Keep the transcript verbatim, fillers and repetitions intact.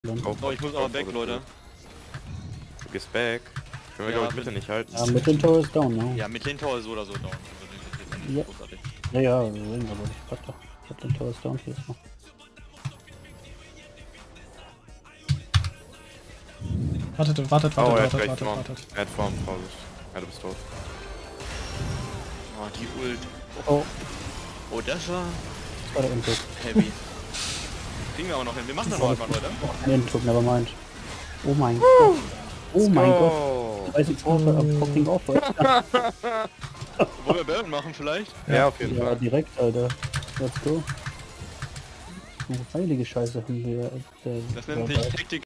Oh, ich muss aber weg, Leute. Du gehst back. Können wir, Ja, glaube ich, Mitte nicht halten. Ja, mit den Tor ist down, ne? Ja, mit den Tor ist so oder so down. Also, das ist Ja. großartig. Ja, ja, deswegen, aber ich frag doch. Mit den Tor ist down hier erstmal. Wartet, wartet, wartet, Oh, er hat wartet, gleich wartet, Form. wartet. Er hat Form, Vorsicht. Ja, du bist tot. Oh, die Ult. Oh, Oh, das war das war der Input. heavy. Kriegen wir auch noch hin. Wir machen das noch einmal, Leute. Ein Input, never mind. Oh mein Gott. Oh mein Gott. Oh. Ich weiß nicht, wo wir am fucking aufhört. Wollen wir Baron machen vielleicht? Ja, auf jeden Ja, Fall. direkt, Alter. Let's go. Oh, heilige Scheiße haben wir. Äh, Das nennt sich Taktik